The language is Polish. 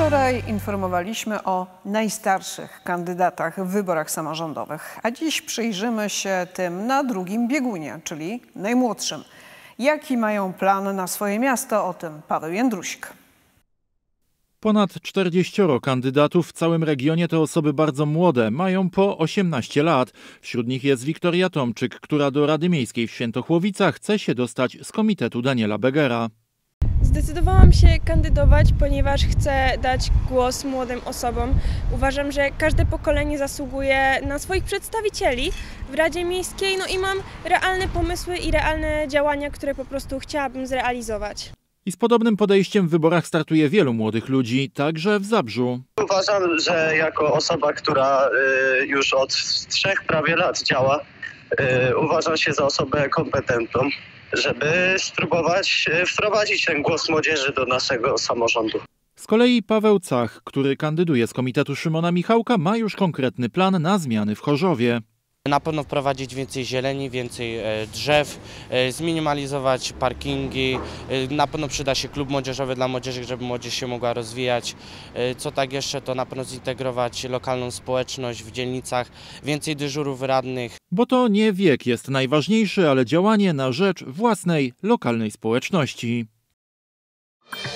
Wczoraj informowaliśmy o najstarszych kandydatach w wyborach samorządowych, a dziś przyjrzymy się tym na drugim biegunie, czyli najmłodszym. Jaki mają plan na swoje miasto? O tym Paweł Jędrusik. Ponad 40 kandydatów w całym regionie to osoby bardzo młode, mają po 18 lat. Wśród nich jest Wiktoria Tomczyk, która do Rady Miejskiej w Świętochłowicach chce się dostać z komitetu Daniela Begera. Zdecydowałam się kandydować, ponieważ chcę dać głos młodym osobom. Uważam, że każde pokolenie zasługuje na swoich przedstawicieli w Radzie Miejskiej, i mam realne pomysły i realne działania, które po prostu chciałabym zrealizować. I z podobnym podejściem w wyborach startuje wielu młodych ludzi, także w Zabrzu. Uważam, że jako osoba, która już od 3 prawie lat działa, uważam się za osobę kompetentną, żeby spróbować wprowadzić ten głos młodzieży do naszego samorządu. Z kolei Paweł Cach, który kandyduje z komitetu Szymona Michałka, ma już konkretny plan na zmiany w Chorzowie. Na pewno wprowadzić więcej zieleni, więcej drzew, zminimalizować parkingi, na pewno przyda się klub młodzieżowy dla młodzieży, żeby młodzież się mogła rozwijać. Co tak jeszcze, to na pewno zintegrować lokalną społeczność w dzielnicach, więcej dyżurów radnych. Bo to nie wiek jest najważniejszy, ale działanie na rzecz własnej, lokalnej społeczności.